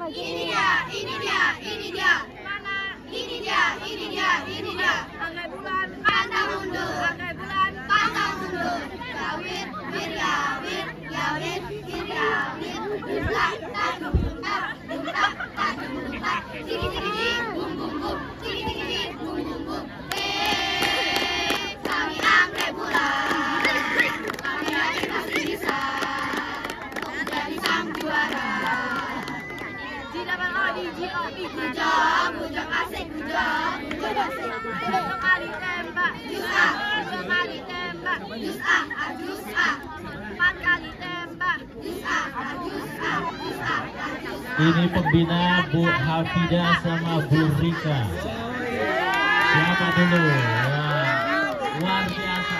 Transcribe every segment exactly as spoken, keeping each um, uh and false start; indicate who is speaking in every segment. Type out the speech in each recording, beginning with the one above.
Speaker 1: Ini dia, ini dia, ini dia. Mana? Ini dia, ini dia, ini dia. Angkai bulan, pantang mundur. Angkai bulan, pantang mundur. Yawir, wir, yawir, yawir, wir, yawir. Dumtak, tak, dumtak, dumtak, tak, dumtak. Tiki, tiki, tiki, bum, bum, bum. Tiki, tiki, tiki, bum, bum, bum. Eh, kami angkai bulan. Kami yakin pasti bisa menjadi sang juara. Bujang, bujang asik, bujang, bujang asik. Dua kali tembak, jus A. Dua kali tembak, jus A, jus A. Empat kali tembak, jus A, jus A, jus A, jus A.
Speaker 2: Ini pembina Bu Hafidah sama Bu Rika. Siapa dulu? Wah, luar biasa.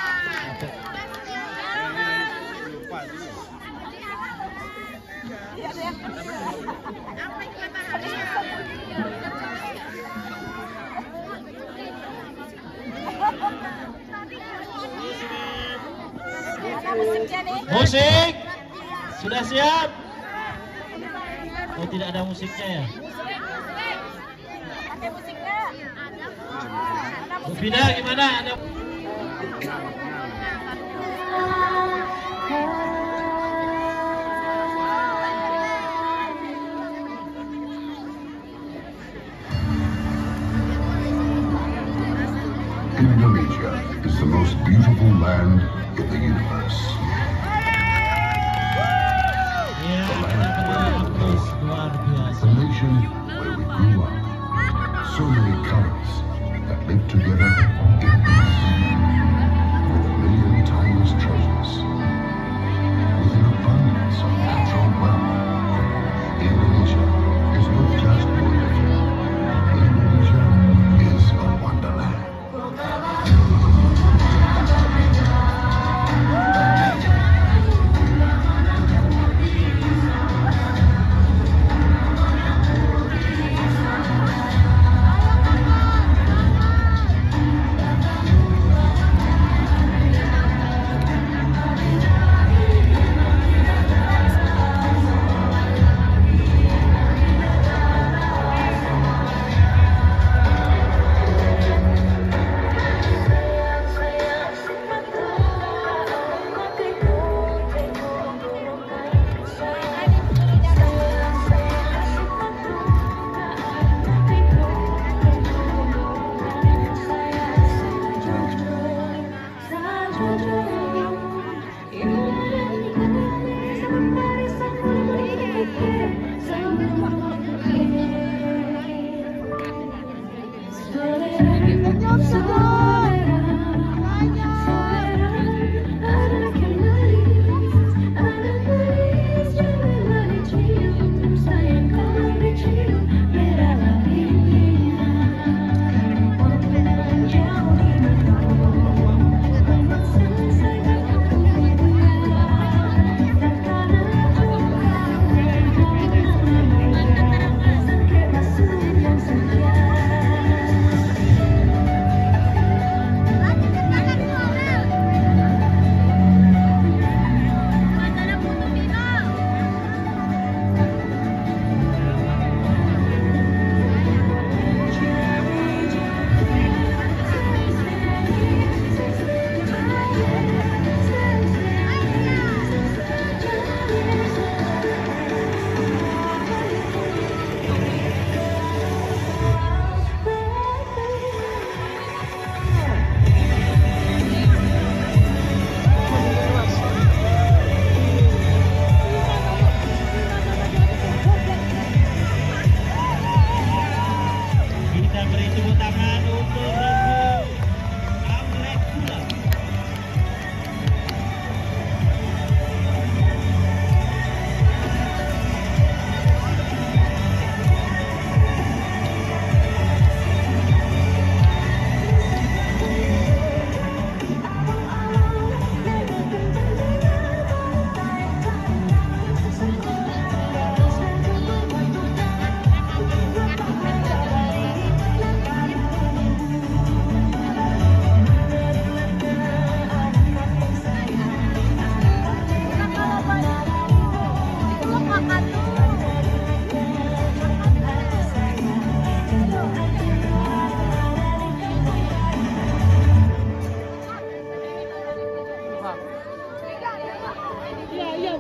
Speaker 2: Musik sudah siap? Oh, tidak ada musiknya ya? Bu Fida gimana? Ada
Speaker 3: Indonesia is the most beautiful land in the universe.
Speaker 2: ya,
Speaker 3: The land where we were
Speaker 2: bagus,
Speaker 3: born.
Speaker 2: luar biasa.
Speaker 3: The nation where we grew up. So many colors that live together in peace. With a million timeless treasures. With an abundance of natural wealth. Indonesia is not just wonderful. Indonesia is a wonderland.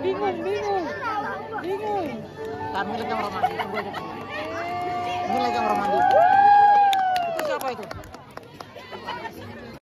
Speaker 4: bingung, bingung, bingung. Kami lagi kamar mandi, tunggu aja. Ini lagi kamar mandi. Itu siapa itu?